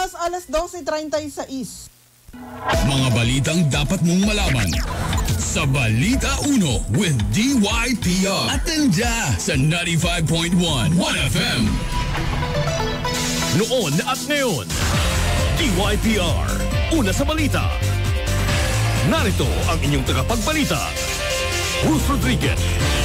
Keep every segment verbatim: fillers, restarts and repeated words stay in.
Oras alas dose treinta y seis. Mga balitang dapat mong malaman sa Balita Uno with D Y P R. Atenda sa ninety-five point one, one F M. Noon at ngayon, D Y P R, una sa balita. Narito ang inyong tagapagbalita, Ruth Rodriguez.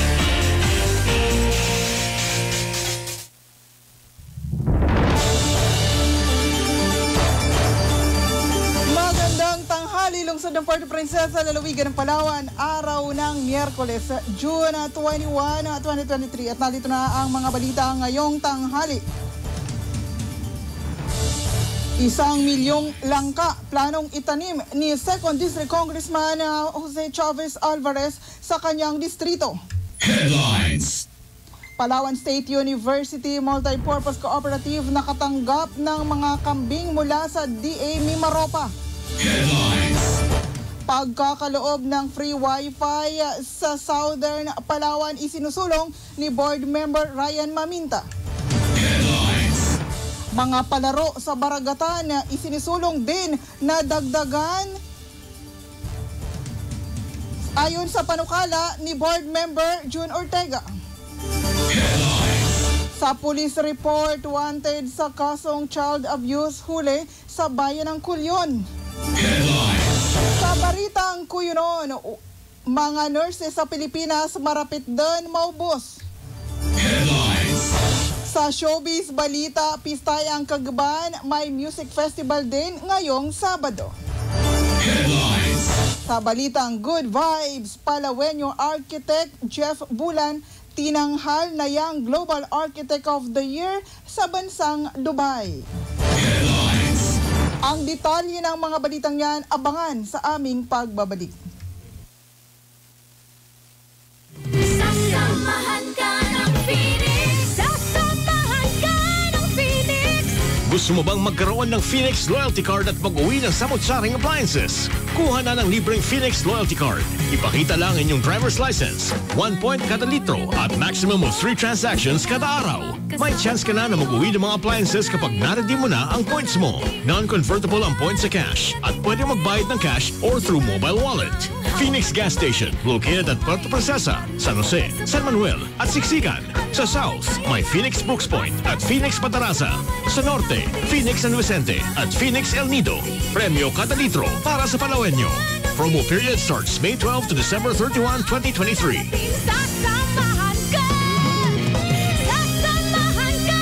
Lungsod ng Puerto Princesa, lalawigan ng Palawan, araw ng Miyerkules, June twenty-first, twenty twenty-three. At narito na ang mga balita ngayong tanghali. Isang milyong langka planong itanim ni second District Congressman Jose Chavez Alvarez sa kanyang distrito. Headlines. Palawan State University Multipurpose Cooperative nakatanggap ng mga kambing mula sa D A Mimaropa. Headlines. Pagkakaloob ng free wifi sa Southern Palawan isinusulong ni Board Member Ryan Maminta. Headlines. Mga palaro sa Baragatan isinusulong din na dagdagan ayon sa panukala ni Board Member June Ortega. Headlines. Sa police report, wanted sa kasong child abuse huli sa bayan ng Culyon. Headlines. Sa Baritang Cuyunon, mga nurses sa Pilipinas marapit din maubos. Headlines. Sa showbiz balita, Pistayang Cagaban, may music festival din ngayong Sabado. Headlines. Sa balitang good vibes, Palawenyo architect Jeff Bulan tinanghal na yang Global Architect of the Year sa bansang Dubai. Headlines. Ang detalye ng mga balitang yan, abangan sa aming pagbabalik. Sasamahan ka ng Phoenix. Sasamahan ka ng Phoenix. Gusto mo bang magkaroon ng Phoenix Loyalty Card at mag-uwi ng samot-saring appliances? Kuha na ng libreng Phoenix Loyalty Card. Ipakita lang inyong driver's license, one point kada litro at maximum of three transactions kada araw. May chance ka na na mag-uwi ng mga appliances kapag na-redeem mo na ang points mo. Non-convertible ang points sa cash at pwede magbayad ng cash or through mobile wallet. Phoenix Gas Station, located at Puerto Princesa, San Jose, San Manuel at Siksikan. Sa South, may Phoenix Brooks Point at Phoenix Patarasa. Sa Norte, Phoenix San Vicente at Phoenix El Nido. Premyo kada litro para sa Palawenyo. Promo period starts May twelfth to December thirty-first, twenty twenty-three. Sasamahan ka. Sasamahan ka.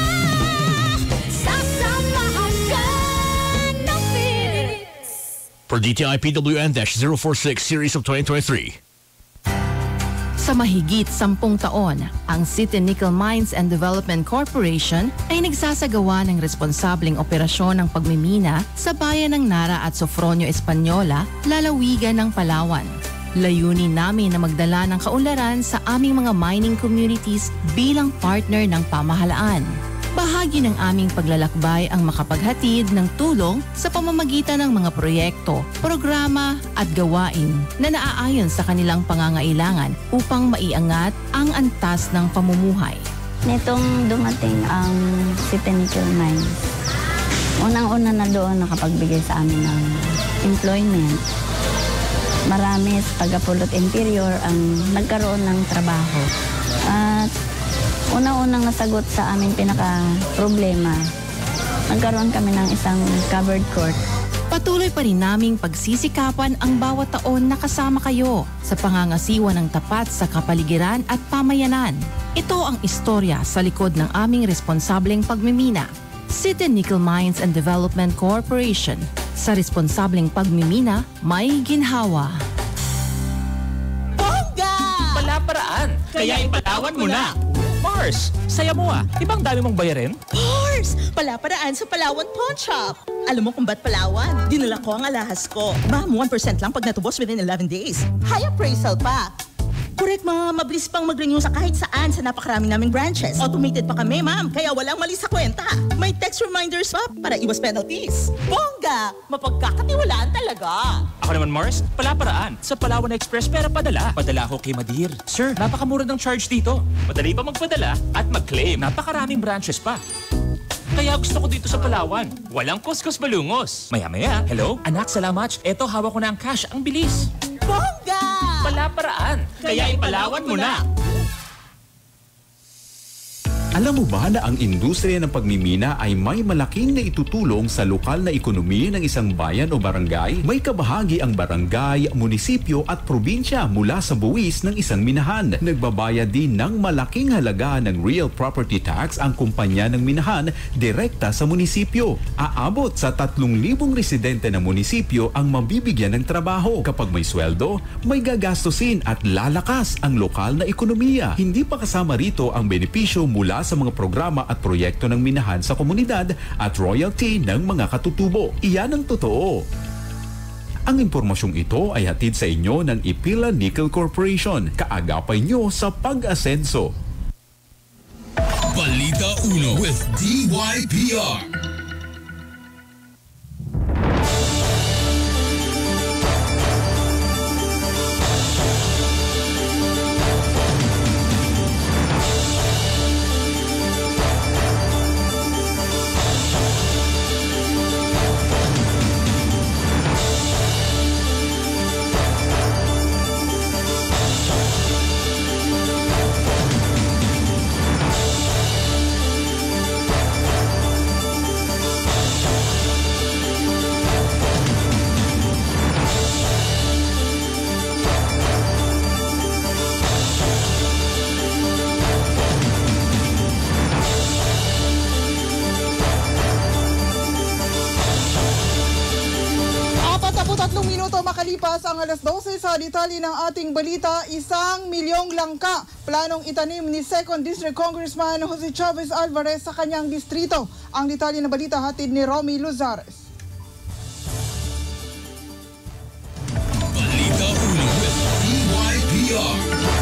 Sasamahan ka ng Phoenix. Per D T I P W N zero four six series of twenty twenty-three. Sa mahigit sampung taon, ang City Nickel Mines and Development Corporation ay nagsasagawa ng responsableng operasyon ng pagmimina sa bayan ng Nara at Sofronio Española, lalawigan ng Palawan. Layunin namin na magdala ng kaunlaran sa aming mga mining communities bilang partner ng pamahalaan. Bahagi ng aming paglalakbay ang makapaghatid ng tulong sa pamamagitan ng mga proyekto, programa at gawain na naaayon sa kanilang pangangailangan upang maiangat ang antas ng pamumuhay. Nitong dumating ang City Nickel Mines, unang-una na doon nakapagbigay sa amin ng employment. Marami sa taga-Pulot Interior ang nagkaroon ng trabaho. At unang-unang nasagot sa aming pinaka-problema, nagkaroon kami ng isang covered court. Patuloy pa rin naming pagsisikapan ang bawat taon na kasama kayo sa pangangasiwa ng tapat sa kapaligiran at pamayanan. Ito ang istorya sa likod ng aming responsableng pagmimina. City Nickel Mines and Development Corporation. Sa responsableng pagmimina, may ginhawa. Bongga! Palaparaan, kaya ipalawan mo na. Mars, saya mo ah. Ibang dami mong bayarin? Mars, palaparaan sa Palawan Pawn Shop. Alam mo kung ba't Palawan? Dinala ko ang alahas ko. Ma'am, one percent lang pag natubos within eleven days. High appraisal pa. Correct, ma'am. Mabilis pang mag-renew sa kahit saan sa napakaraming naming branches. Automated pa kami, ma'am. Kaya walang mali sa kwenta. May text reminders pa para iwas penalties. Bongga! Mapagkakatiwalaan talaga. Ako naman, Mars, palaparaan. Sa Palawan Express, pera padala. Padala ko kay Madir. Sir, napakamura ng charge dito. Madali pa magpadala at mag-claim. Napakaraming branches pa. Kaya gusto ko dito sa Palawan. Walang kuskus balungos. Maya-maya, hello? Anak, salamat. Eto, hawak ko na ang cash. Ang bilis. Bongga! Wala paraan. Kaya ipalawan mo na. Alam mo ba na ang industriya ng pagmimina ay may malaking na itutulong sa lokal na ekonomiya ng isang bayan o barangay? May kabahagi ang barangay, munisipyo at probinsya mula sa buwis ng isang minahan. Nagbabayad din ng malaking halaga ng real property tax ang kumpanya ng minahan direkta sa munisipyo. Aabot sa tatlong libong residente ng munisipyo ang mabibigyan ng trabaho. Kapag may sweldo, may gagastusin at lalakas ang lokal na ekonomiya. Hindi pa kasama rito ang benepisyo mula sa mga programa at proyekto ng minahan sa komunidad at royalty ng mga katutubo. Iyan ang totoo. Ang impormasyong ito ay hatid sa inyo ng Ipila Nickel Corporation. Kaagapay nyo sa pag-asenso. Balita Uno with D Y P R. Tatlong minuto makalipas ang alas dose sa detalye ng ating balita, isang milyong langka planong itanim ni second District Congressman Jose Chavez Alvarez sa kanyang distrito. Ang detalye ng balita hatid ni Romy Luzares. Balita Uno with D Y P R.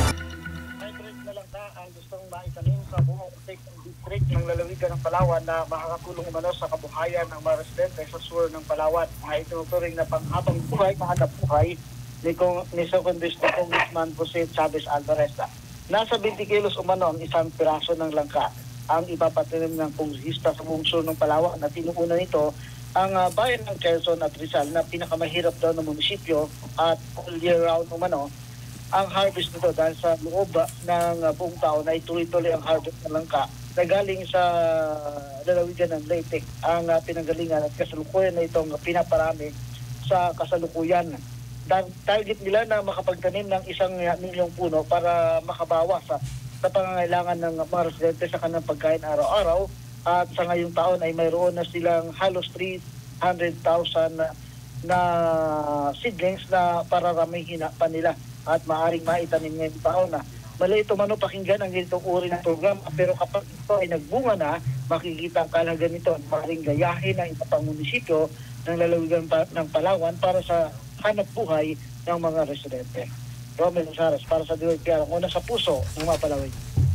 Na langka ang gustong maitanim sa buong second district ng lalawigan ng Palawan na makakatulong umano sa kabuhayan ng mga residente sa sur ng Palawan. Ay itinuturing na panghabang buhay, mahanap buhay ni, Kong, ni second District Congressman Jose Chavez Alvarez. Nasa twenty kilos umano ang isang piraso ng langka ang ipapatanim ng kongresista sa buong sur ng Palawan na tinuuna nito ang uh, bayan ng Quezon at Rizal na pinakamahirap daw ng munisipyo at all year round umano ang harvest nito dahil sa loob ng uh, buong taon ay tuloy-tuloy ang harvest ng langka na galing sa lalawigan ng Leyte ang uh, pinanggalingan at kasalukuyan na itong pinaparami sa kasalukuyan. Target nila na makapagtanim ng isang milyong puno para makabawas sa, sa pangangailangan ng mga residente sa kanilang pagkain araw-araw at sa ngayong taon ay mayroon na silang halos three hundred thousand na, na seedlings na pararamihin pa nila at maaring maitanim ngayong taon na. Mali ito mano pakinggan ang ganitong uri ng programa pero kapag ito ay nagbunga na, makikita ang kalagayan nito at maaring gayahin ng iba pang munisipyo ng lalawigan pa, ng Palawan para sa hanap buhay ng mga residente. Romel Saras para sa D Y P R, ang una sa puso ng mga Palawin.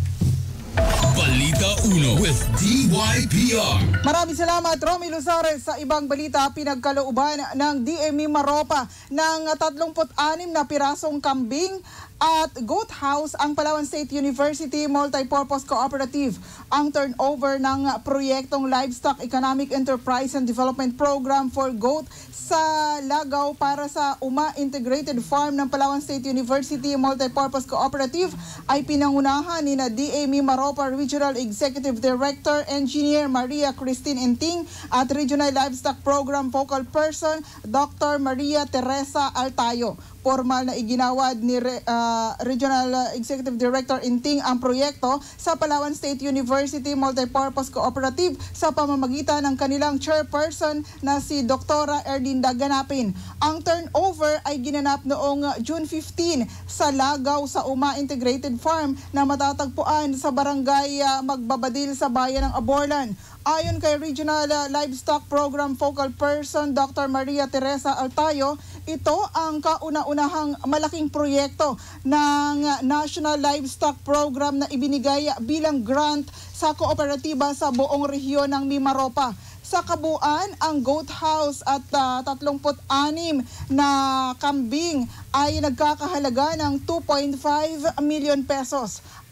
Balita Uno with D Y P R. Maraming salamat, Romy Luzares. Sa ibang balita, pinagkalooban ng D M E Maropa ng tatlongput-anim na pirasong kambing at goat house ang Palawan State University Multipurpose Cooperative. Ang turnover ng proyektong Livestock Economic Enterprise and Development Program for Goat sa Lagaw para sa Uma Integrated Farm ng Palawan State University Multipurpose Cooperative ay pinangunahan ni na D M E Maropa Regional Executive Director Engineer Maria Christine Enting at Regional Livestock Program Focal Person Doctor Maria Teresa Altayo. Formal na iginawad ni uh, Regional Executive Director Inting ang proyekto sa Palawan State University Multipurpose Cooperative sa pamamagitan ng kanilang chairperson na si Doktora Erlinda Ganapin. Ang turnover ay ginanap noong June fifteenth sa Lagaw sa Uma Integrated Farm na matatagpuan sa barangay uh, Magbabadil sa bayan ng Aborlan. Ayon kay Regional uh, Livestock Program Focal Person Doctor Maria Teresa Altayo, ito ang kauna-unahang malaking proyekto ng National Livestock Program na ibinigay bilang grant sa kooperatiba sa buong rehiyon ng Mimaropa. Sa kabuuan, ang goat house at uh, tatlongput-anim na kambing ay nagkakahalaga ng two point five million pesos.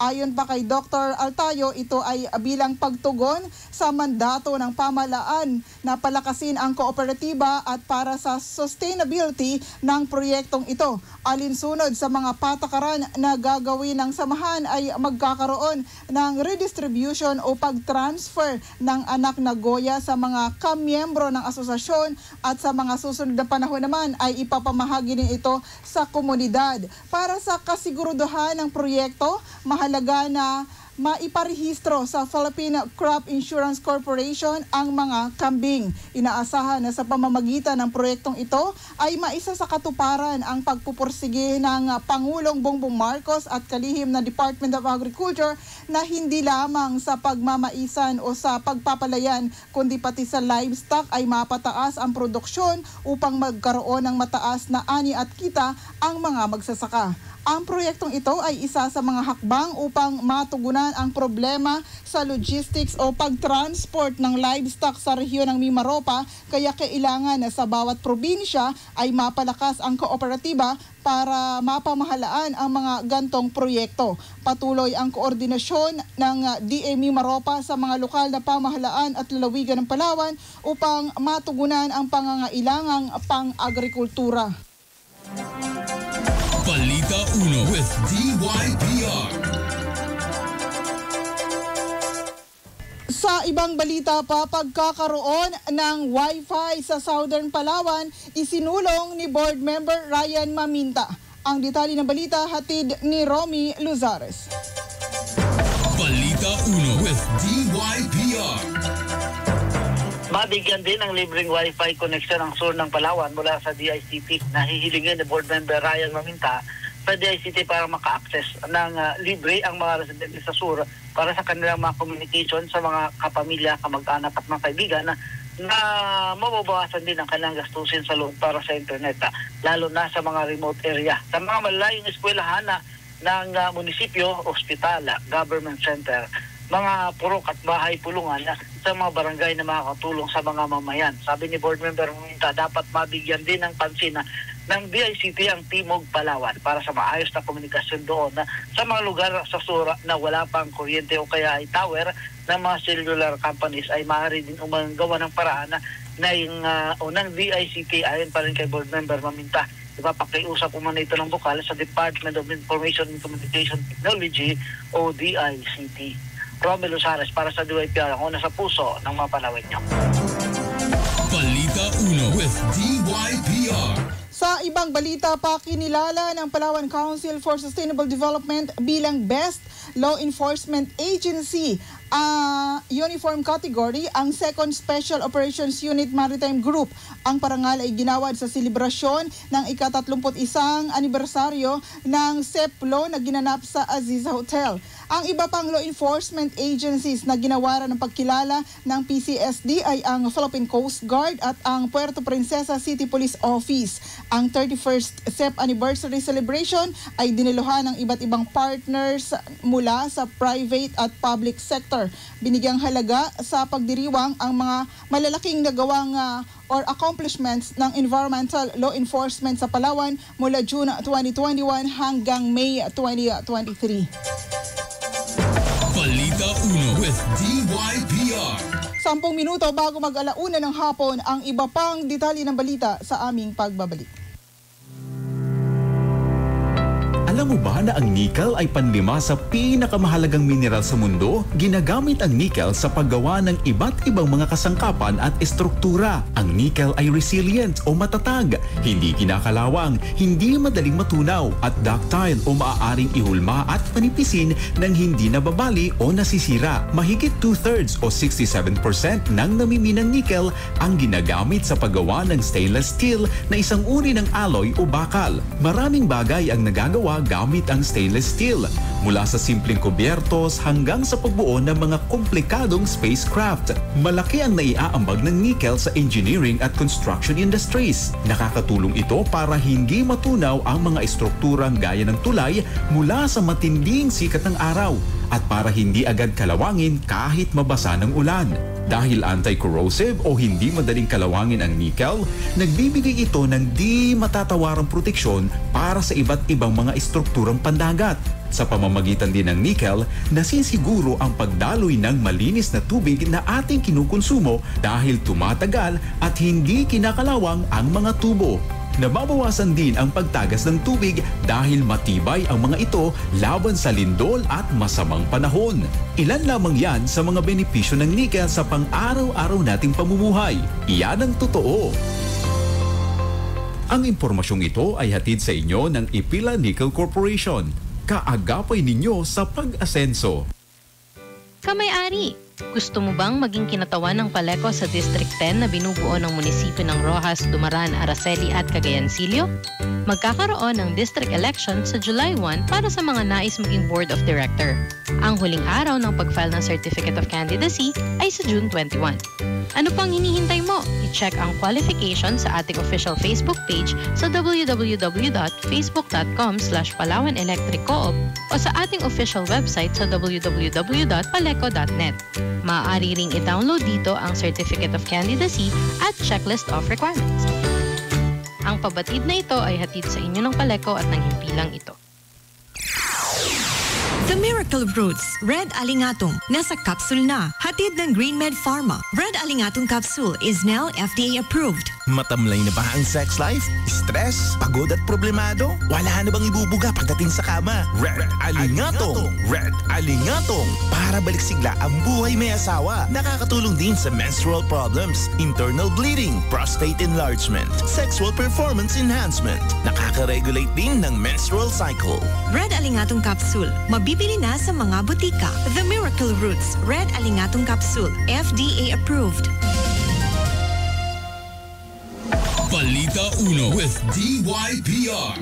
Ayon pa kay Doctor Altayo, ito ay bilang pagtugon sa mandato ng pamahalaan na palakasin ang kooperatiba at para sa sustainability ng proyektong ito. Alinsunod sa mga patakaran na gagawin ng samahan ay magkakaroon ng redistribution o pag-transfer ng anak na Goya sa mga kamiyembro ng asosasyon at sa mga susunod na panahon naman ay ipapamahagi din ito sa komunidad. Para sa kasiguruduhan ng proyekto, mahalaga na maiparehistro sa Philippine Crop Insurance Corporation ang mga kambing. Inaasahan na sa pamamagitan ng proyektong ito ay maisa sa katuparan ang pagpupursige ng Pangulong Bongbong Marcos at kalihim na Department of Agriculture na hindi lamang sa pagmamaisan o sa pagpapalayan kundi pati sa livestock ay mapataas ang produksyon upang magkaroon ng mataas na ani at kita ang mga magsasaka. Ang proyektong ito ay isa sa mga hakbang upang matugunan ang problema sa logistics o pag-transport ng livestock sa rehiyon ng Mimaropa, kaya kailangan na sa bawat probinsya ay mapalakas ang kooperatiba para mapamahalaan ang mga gantong proyekto. Patuloy ang koordinasyon ng D A Mimaropa sa mga lokal na pamahalaan at lalawigan ng Palawan upang matugunan ang pangangailangang pang-agrikultura. Balita Uno with D Y P R. Sa ibang balita pa, pagkakaroon ng Wi-Fi sa Southern Palawan, isinulong ni Board Member Ryan Maminta. Ang detalye ng balita hatid ni Romy Luzares. Balita Uno with D Y P R. Mabigyan din ng libreng Wi-Fi connection ang sur ng Palawan mula sa D I C T. Nahihilingin ni Board Member Ryan Maminta sa D I C T para maka-access ng uh, libre ang mga residente sa sur para sa kanilang mga communication sa mga kapamilya, kamag-anak at mga kaibigan na, na mababawasan din ang kanilang gastusin sa loob para sa internet, uh, lalo na sa mga remote area. Sa mga malalayong eskwelahan na ng uh, munisipyo, ospital, uh, government center, mga purok at bahay pulungan uh, sa mga barangay na makakatulong sa mga mamayan. Sabi ni Board Member Maminta, dapat mabigyan din ng pansin na ng D I C T ang Timog Palawan para sa maayos na komunikasyon doon na sa mga lugar sa sura na wala pang kuryente o kaya ay tower ng mga cellular companies ay maaari din umagawa ng paraan na, na yung uh, unang D I C T ayon pa rin kay Board Member Maminta. Ipapakiusap umano ito ng bukal sa Department of Information and Communication Technology o D I C T. Romy Luzares para sa D Y P R, ang una sa puso ng mga Palawin niyo. Balita Uno with D Y P R. Sa ibang balita pa, kinilala ng Palawan Council for Sustainable Development bilang Best Law Enforcement Agency uh, uniform category ang Second Special Operations Unit Maritime Group. Ang parangal ay ginawad sa selebrasyon ng ikatatlumput isang anibersaryo ng SEPLO na ginanap sa Aziza Hotel. Ang iba pang law enforcement agencies na ginawaran ng pagkilala ng P C S D ay ang Philippine Coast Guard at ang Puerto Princesa City Police Office. Ang thirty-first S E P Anniversary Celebration ay diniluhan ng iba't ibang partners mula sa private at public sector. Binigyang halaga sa pagdiriwang ang mga malalaking nagawang uh, or accomplishments ng environmental law enforcement sa Palawan mula June twenty twenty-one hanggang May twenty twenty-three. Balita Uno with D Y P R. Sampung minuto bago mag-alauna ng hapon ang iba pang detalye ng balita sa aming pagbabalik. Alam mo ba na ang nickel ay panlima sa pinakamahalagang mineral sa mundo? Ginagamit ang nickel sa paggawa ng iba't ibang mga kasangkapan at estruktura. Ang nickel ay resilient o matatag, hindi kinakalawang, hindi madaling matunaw at ductile o maaaring ihulma at panipisin ng hindi nababali o nasisira. Mahigit two-thirds o sixty-seven percent ng namiminang nickel ang ginagamit sa paggawa ng stainless steel na isang uri ng alloy o bakal. Maraming bagay ang nagagawa gamit ang stainless steel, mula sa simpleng kubyertos hanggang sa pagbuo ng mga komplikadong spacecraft. Malaki ang naiaambag ng nickel sa engineering at construction industries. Nakakatulong ito para hindi matunaw ang mga estrukturang gaya ng tulay mula sa matinding sikat ng araw at para hindi agad kalawangin kahit mabasa ng ulan. Dahil anti-corrosive o hindi madaling kalawangin ang nickel, nagbibigay ito ng di matatawarang proteksyon para sa iba't ibang mga estrukturang pandagat. Sa pamamagitan din ng nickel, nasisiguro ang pagdaloy ng malinis na tubig na ating kinukonsumo dahil tumatagal at hindi kinakalawang ang mga tubo. Nababawasan din ang pagtagas ng tubig dahil matibay ang mga ito laban sa lindol at masamang panahon. Ilan lamang yan sa mga benepisyo ng nickel sa pang-araw-araw nating pamumuhay. Iyan ang totoo. Ang impormasyong ito ay hatid sa inyo ng Ipila Nickel Corporation. Kaagapay ninyo sa pag-asenso. Kamay-ari, gusto mo bang maging kinatawan ng Paleco sa District ten na binubuo ng munisipyo ng Rojas, Dumaran, Araceli at Cagayancillo? Magkakaroon ng district election sa July first para sa mga nais maging board of director. Ang huling araw ng pag-file ng Certificate of Candidacy ay sa June twenty-first. Ano pang hinihintay mo? I-check ang qualification sa ating official Facebook page sa w w w dot facebook dot com slash palawan electric co-op o sa ating official website sa w w w dot paleco dot net. Maaari ring i-download dito ang Certificate of Candidacy at Checklist of Requirements. Ang pabatid na ito ay hatid sa inyo ng Paleco at ng himpilang ito. The Miracle Roots Red Alingatong nasa capsule na. Hatid ng GreenMed Pharma. Red Alingatong capsule is now F D A approved. Matamlay na ba ang sex life? Stress? Pagod at problemado? Wala na bang ibubuga pagdating sa kama? Red Alingatong! Red Alingatong! Para balik sigla ang buhay may asawa. Nakakatulong din sa menstrual problems, internal bleeding, prostate enlargement, sexual performance enhancement. Nakaka-regulate din ng menstrual cycle. Red Alingatong capsule. Mabibili na sa mga butika. The Miracle Roots Red Alingatong capsule. F D A approved. Balita Uno with D Y P R.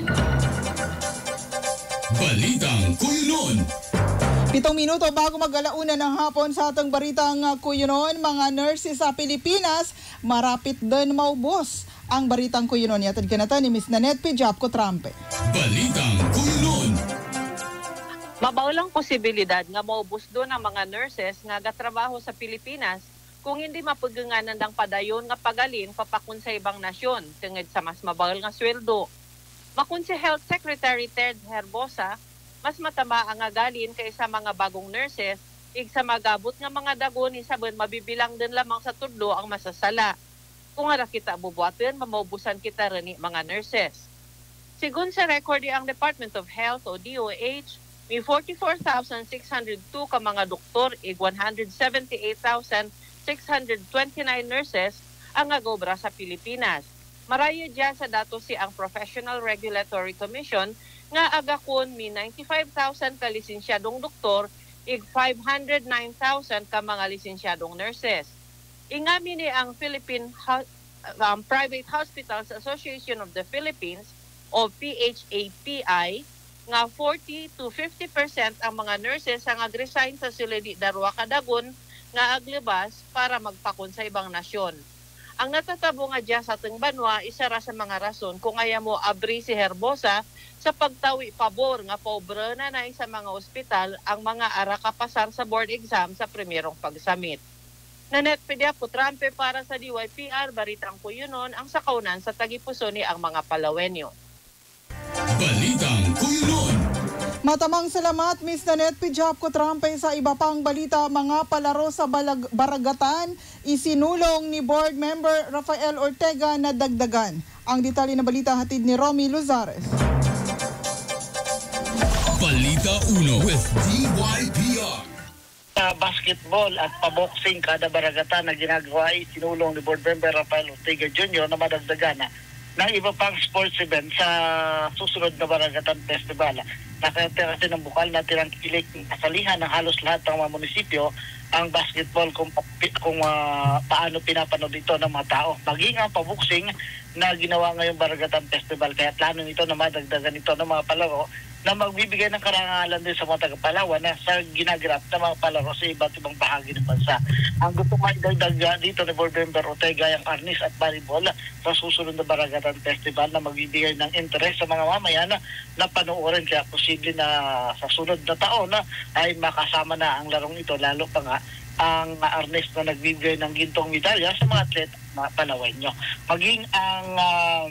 Balitang Kuyunon. Pitong minuto bago mag-alauna ng hapon sa atong baritang Kuyunon, mga nurses sa Pilipinas marapit din maubos ang baritang Kuyunon. Yatad kanata ni Miss Nanette Pijap Kotrampe. Balitang Kuyunon. Mabaulang posibilidad nga maubos doon ang mga nurses nga gatrabaho sa Pilipinas kung hindi mapugunganan ng padayon nga pagalin papakun sa ibang nasyon tungod sa mas mabawal nga sweldo. Makun si Health Secretary Ted Herbosa, mas matama ang agalin kaysa mga bagong nurses, ig sa magabot nga mga dagon isabon mabibilang din lamang sa tudlo ang masasala. Kung ara kita bubuhatin, mamaubusan kita rin mga nurses. Sigun sa record ang Department of Health o D O H, may forty-four thousand six hundred two ka mga doktor ig one hundred seventy-eight thousand six hundred twenty-nine nurses ang agobra sa Pilipinas. Marayo dyan sa datos si ang Professional Regulatory Commission nga agakon may ninety-five thousand ka lisensyadong doktor ig five hundred nine thousand ka mga lisensyadong nurses. Ingami ni ang Philippine Ho- um, Private Hospitals Association of the Philippines o P H A P I nga forty to fifty percent ang mga nurses ang ag-resign sa silidi darwa kadagon nga aglibas para magpakon sa ibang nasyon. Ang natatabo nga dyan sa ating banwa, isa ra sa mga rason kung aya mo abri si Herbosa sa pagtawi pabor nga pobre na na sa mga ospital ang mga ara kapasar sa board exam sa primerong pagsamit. Nanette Pijap Kotrampe para sa D Y P R, Balitang Kuyunon, ang sakaunan sa tagipuso ni ang mga Palawenyo. Balitang Kuyunon. Matamang salamat, Miss Nanette Pijap Kotrampe. Sa iba pang balita, mga palaro sa balag- Baragatan, isinulong ni Board Member Rafael Ortega na dagdagan. Ang detalye na balita hatid ni Romy Luzares. Balita Uno with D Y P R. Sa basketball at paboxing kada Baragatan na ginagawa ay sinulong ni Board Member Rafael Ortega Junior na madagdagan na iba pang sports event sa susunod na Baragatan Festival. Nakatira kasi ng bukal na tinangkilik kasalihan ng halos lahat ng mga munisipyo ang basketball kung, kung uh, paano pinapanood ito ng mga tao. Maging ang paboxing na ginawa ngayong Baragatan Festival. Kaya plano nito na madagdagan ito ng mga palaro na magbibigay ng karangalan din sa mga taga-Palawan na sa ginagrap ng mga palaro sa iba't ibang bahagi ng bansa. Ang gusto maidagdag dito ni Board Member Ortega ang arnis at volleyball sa susunod na Baragatan Festival na magbibigay ng interes sa mga mamayan na, na panoorin. Kaya posible na sa sunod na taon na ay makasama na ang larong ito, lalo pa nga ang arnes na nagbibigay ng gintong medalya sa mga atleta na Palawenyo. Maging ang uh,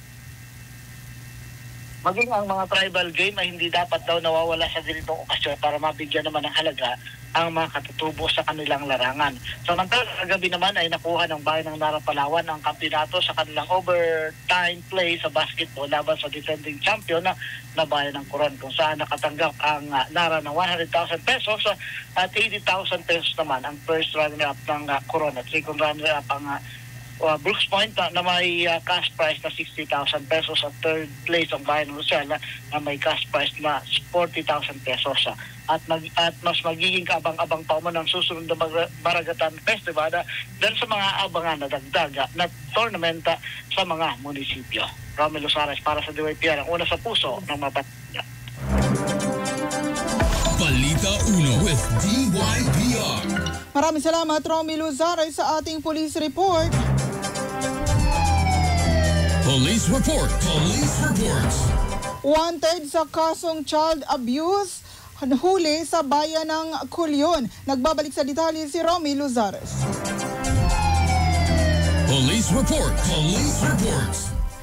maging ang mga tribal game ay hindi dapat daw nawawala sa ganitong okasyon para mabigyan naman ng halaga ang mga katutubo sa kanilang larangan. Samantala, kagabi naman ay nakuha ng bayan ng Nara Palawan ang kampeonato sa kanilang overtime play sa basketball laban sa defending champion na, na bayan ng Coron, kung saan nakatanggap ang uh, Nara ng one hundred thousand pesos uh, at eighty thousand pesos naman ang first runner-up ng uh, Coron at second runner-up ang uh, Uh, Brooks Point uh, na may uh, cash prize na sixty thousand pesos at third place ang Bayan ng Rizal uh, na may cash prize na forty thousand pesos. Uh, at, mag, at mas magiging kaabang-abang pa mo ng susunod na Baragatan Festival uh, dahil sa mga abangan na dagdag uh, na tournament uh, sa mga munisipyo. Romel Luzares para sa D Y P R, ang una sa puso ng mga Batangas. Balita Uno with D Y P R. Maraming salamat, Romel Luzares, sa ating police report. Police report. Police reports. Wanted sa kasong child abuse, huli sa bayan ng Culyon. Nagbabalik sa detalye si Romel Luzares. Police report. Police reports.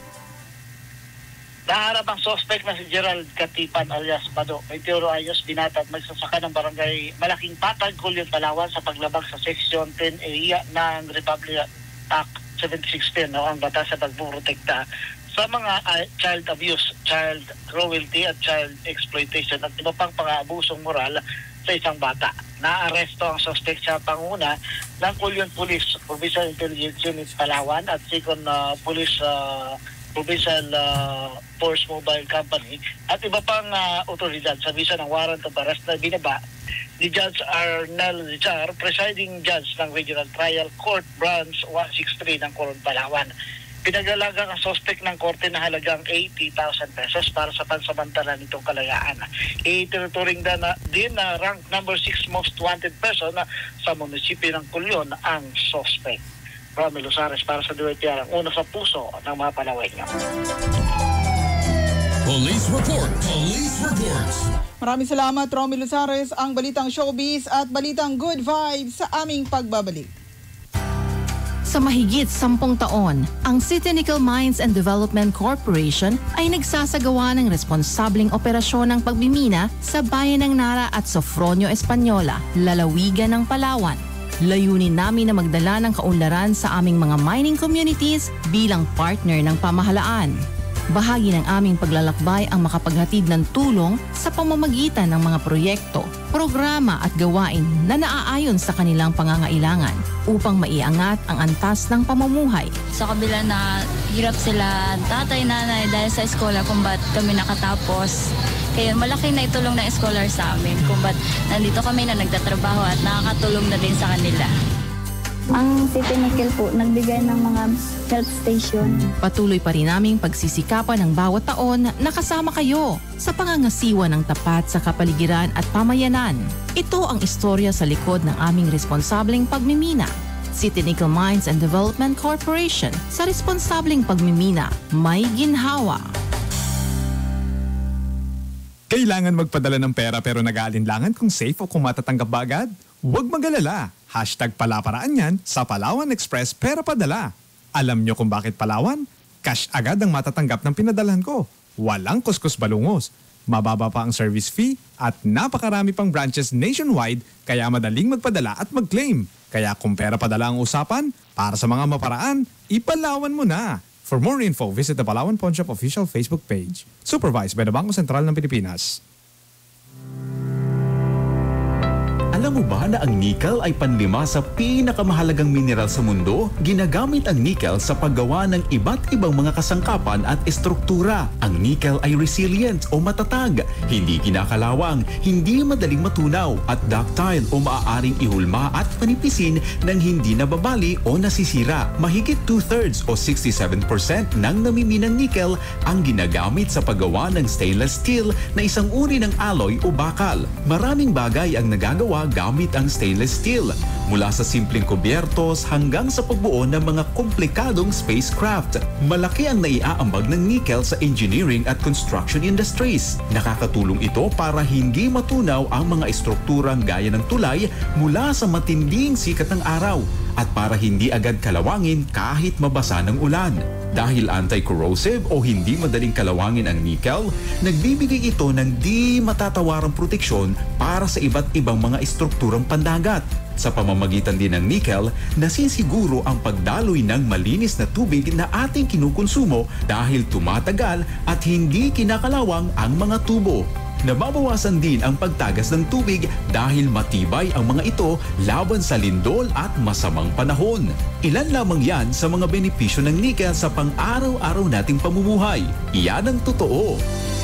Naharap ang suspect na si Gerald Katipan alias Bado. May Teoro Ayos, binata at magsasaka ng barangay Malaking Patag, Culyon, Palawan sa paglabag sa Section ten A ng Republic Act seventy-six ten, no, ang batas sa pagpuprotekta sa mga uh, child abuse, child cruelty at child exploitation at iba pang pang-aabusong moral sa isang bata. Naaresto ang suspect sa panguna ng Culyon Police Provincial Intelligence Unit Palawan at second uh, Police uh, Provincial uh, Force Mobile Company at iba pang uh, otoridad sa bisa ng warrant of arrest na binaba ni Judge Arnel Rizar, presiding judge ng Regional Trial Court Branch one sixty-three ng Coron, Palawan. Pinagalagang ang suspect ng korte na halagang eighty thousand pesos para sa pansamantala nitong kalayaan. Itinuturing na, na din na rank number six most wanted person na sa munisipyo ng Culyon ang suspect. Romel Luzares para sa D Y P R, ang una sa puso ng mga Palawenyo. Police report. Police reports. Maraming salamat, Romel Luzares, ang balitang showbiz at balitang good vibes sa aming pagbabalik. Sa mahigit sampung taon, ang City Nickel Mines and Development Corporation ay nagsasagawa ng responsableng operasyon ng pagmimina sa bayan ng Nara at Sofronio Española, lalawigan ng Palawan. Layunin namin na magdala ng kaunlaran sa aming mga mining communities bilang partner ng pamahalaan. Bahagi ng aming paglalakbay ang makapaghatid ng tulong sa pamamagitan ng mga proyekto, programa at gawain na naaayon sa kanilang pangangailangan upang maiangat ang antas ng pamumuhay. Sa kabila na hirap sila tatay, nanay dahil sa eskola kung ba't kami nakatapos. Kaya malaki na itulong ng scholar sa amin kung ba't nandito kami na nagtatrabaho at nakakatulong na din sa kanila. Ang City Nickel po, nagbigay ng mga health station. Patuloy pa rin naming pagsisikapan ng bawat taon na kasama kayo sa pangangasiwa ng tapat sa kapaligiran at pamayanan. Ito ang istorya sa likod ng aming responsableng pagmimina. City Nickel Mines and Development Corporation. Sa responsableng pagmimina, may ginhawa. Kailangan magpadala ng pera pero nag-aalinlangan kung safe o kung matatanggap ba agad? Huwag magalala. Hashtag palaparaan yan sa Palawan Express Pera Padala. Alam nyo kung bakit Palawan? Cash agad ang matatanggap ng pinadalhan ko. Walang kuskus balungos. Mababa pa ang service fee at napakarami pang branches nationwide kaya madaling magpadala at mag-claim. Kaya kung pera padala ang usapan, para sa mga maparaan, ipalawan mo na. For more info, visit the Palawan Pawn Shop official Facebook page. Supervised by the Bangko Sentral ng Pilipinas. Alam mo ba na ang nickel ay panlima sa pinakamahalagang mineral sa mundo? Ginagamit ang nickel sa paggawa ng iba't ibang mga kasangkapan at estruktura. Ang nickel ay resilient o matatag, hindi kinakalawang, hindi madaling matunaw at ductile o maaaring ihulma at panipisin ng hindi nababali o nasisira. Mahigit two-thirds o sixty-seven percent ng namiminang nickel ang ginagamit sa paggawa ng stainless steel na isang uri ng alloy o bakal. Maraming bagay ang nagagawa gamit ang stainless steel. Mula sa simpleng kubyertos hanggang sa pagbuo ng mga komplikadong spacecraft, malaki ang naiaambag ng nickel sa engineering at construction industries. Nakakatulong ito para hindi matunaw ang mga estrukturang gaya ng tulay mula sa matinding sikat ng araw at para hindi agad kalawangin kahit mabasa ng ulan. Dahil anti-corrosive o hindi madaling kalawangin ang nickel, nagbibigay ito ng di matatawarang proteksyon para sa iba't ibang mga estrukturang pandagat. Sa pamamagitan din ng nickel, nasisiguro ang pagdaloy ng malinis na tubig na ating kinukonsumo dahil tumatagal at hindi kinakalawang ang mga tubo. Nababawasan din ang pagtagas ng tubig dahil matibay ang mga ito laban sa lindol at masamang panahon. Ilan lamang yan sa mga benepisyo ng nickel sa pang-araw-araw nating pamumuhay. Iyan ang totoo.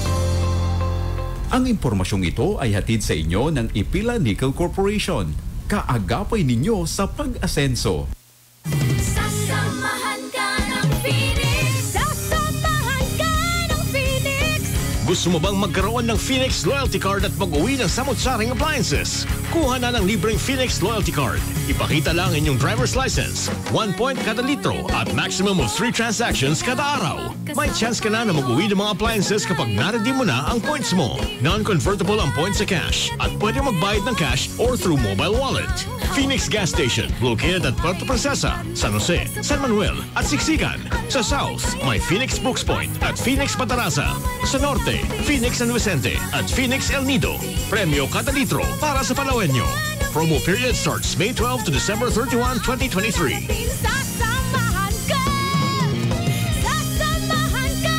Ang impormasyong ito ay hatid sa inyo ng Ipila Nickel Corporation. Kaagapay ninyo sa pag-asenso. Sasamahan ka ng Phoenix. Sasamahan ka ng Phoenix. Gusto mo bang magkaroon ng Phoenix Loyalty Card at mag-uwi ng samot-saring appliances? Kuha na ng libreng Phoenix Loyalty Card. Ipakita lang inyong driver's license, one point kada litro at maximum of three transactions kada araw. May chance ka na na mag-uwi ng mga appliances kapag na-redeem mo na ang points mo. Non-convertible ang points sa cash at pwede magbayad ng cash or through mobile wallet. Phoenix Gas Station, located at Puerto Princesa, San Jose, San Manuel at Siksikan. Sa South, may Phoenix Brooks Point at Phoenix Patarasa. Sa Norte, Phoenix San Vicente at Phoenix El Nido. Premyo kada litro para sa Palawenyo. Promo period starts May twelfth to December thirty-first, twenty twenty-three. Sasamahan ka. Sasamahan ka.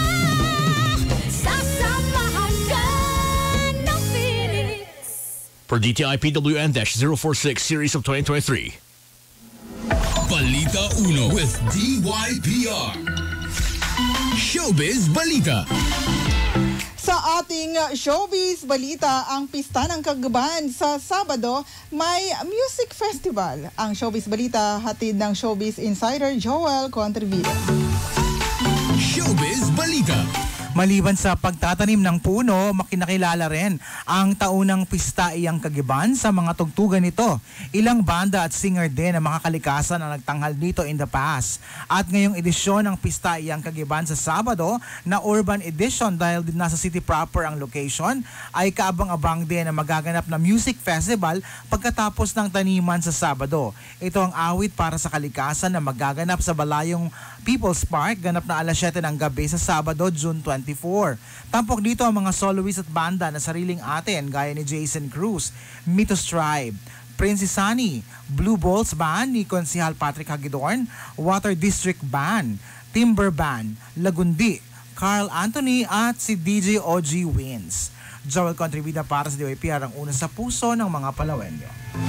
Sasamahan ka ng Phoenix. Per D T I P W N zero four six series of twenty twenty-three. Balita Uno with D Y P R. Showbiz Balita. Sa ating showbiz balita, ang Pista ng Kagban sa Sabado may music festival. Ang showbiz balita hatid ng showbiz insider Joel Contrevilla. Showbiz Balita. Maliban sa pagtatanim ng puno, makinakilala rin ang taunang Pista Iyang Kagiban sa mga tugtugan nito. Ilang banda at singer din ang makakalikasan ang nagtanghal dito in the past. At ngayong edisyon ng Pista Iyang Kagiban sa Sabado na urban edition dahil din nasa city proper ang location, ay kaabang-abang din na magaganap na music festival pagkatapos ng taniman sa Sabado. Ito ang awit para sa kalikasan na magaganap sa Balayong People's Park, ganap na alas siyete ng gabi sa Sabado, June twenty-fourth. Tampok dito ang mga soloist at banda na sariling atin gaya ni Jason Cruz, Mitos Tribe, Princess Sunny, Blue Balls Band ni Konsehal Patrick Hagidorn, Water District Band, Timber Band, Lagundi, Carl Anthony at si D J O G Wins. Joel Contribida para sa D Y P R, ang una sa puso ng mga Palawenyo.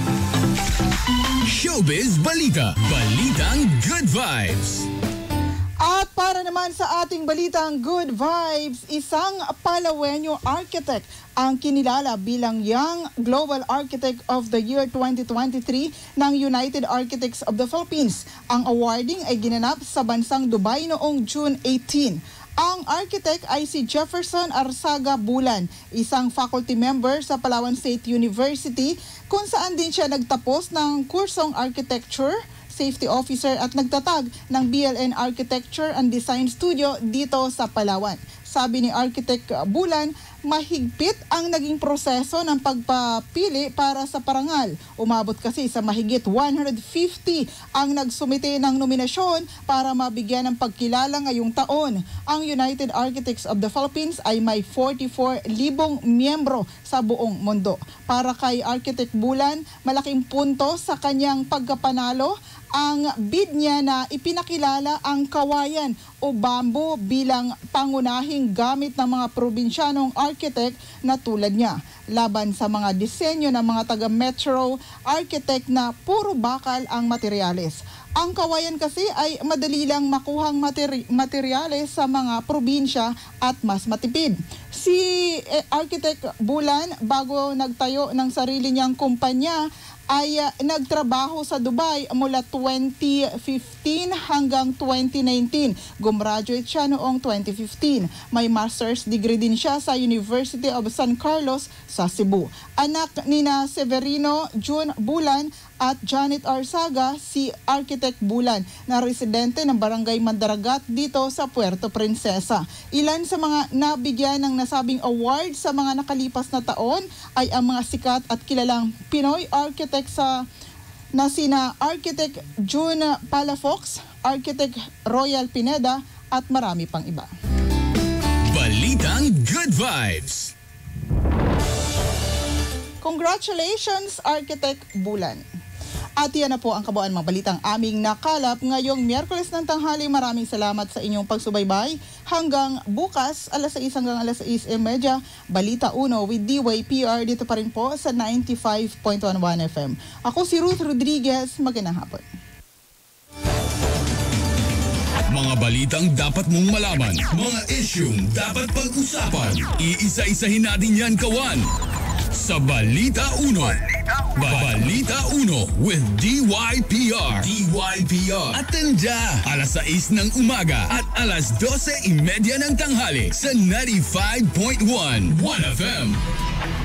Showbiz Balita. Balitang Good Vibes. At para naman sa ating balitang Good Vibes, isang Palawenyo architect ang kinilala bilang Young Global Architect of the Year twenty twenty-three ng United Architects of the Philippines. Ang awarding ay ginanap sa bansang Dubai noong June eighteenth. Ang architect ay si Jefferson Arsaga Bulan, isang faculty member sa Palawan State University kung saan din siya nagtapos ng kursong architecture, safety officer at nagtatag ng B L N Architecture and Design Studio dito sa Palawan. Sabi ni Architect Bulan, mahigpit ang naging proseso ng pagpapili para sa parangal. Umabot kasi sa mahigit one hundred fifty ang nagsumite ng nominasyon para mabigyan ng pagkilala ngayong taon. Ang United Architects of the Philippines ay may forty-four libong miyembro sa buong mundo. Para kay Architect Bulan, malaking punto sa kanyang pagkapanalo ang bid niya na ipinakilala ang kawayan o bamboo bilang pangunahing gamit ng mga probinsyanong architect na tulad niya, laban sa mga disenyo ng mga taga-metro architect na puro bakal ang materyales. Ang kawayan kasi ay madali lang makuhang materi- materyales sa mga probinsya at mas matipid. Si eh, Architect Bulan, bago nagtayo ng sarili niyang kumpanya, ay uh, nagtrabaho sa Dubai mula twenty fifteen hanggang twenty nineteen. Gumraduate siya noong twenty fifteen. May master's degree din siya sa University of San Carlos sa Cebu. Anak ni na Severino June Bulan At Janet Arsaga, si Architect Bulan na residente ng Barangay Mandaragat dito sa Puerto Princesa. Ilan sa mga nabigyan ng nasabing award sa mga nakalipas na taon ay ang mga sikat at kilalang Pinoy architect sa na sina Architect June Palafox, Architect Royal Pineda at marami pang iba. Balitang Good Vibes. Congratulations, Architect Bulan. At yan na po ang kabuuan mga balitang aming nakalap ngayong Miyerkules ng tanghali. Maraming salamat sa inyong pagsubaybay. Hanggang bukas, alas sais hanggang alas sais e media, Balita Uno with D Y P R dito pa rin po sa ninety-five point one F M. Ako si Ruth Rodriguez, magandang hapon. Mga balitang dapat mong malaman, mga isyung dapat pag-usapan, iisa-isahin natin yan, kawan. Sa Balita Uno. Balita Uno with D Y P R. D Y P R. Atenda alas sais ng umaga at alas dose y media ng tanghali sa ninety-five point one F M.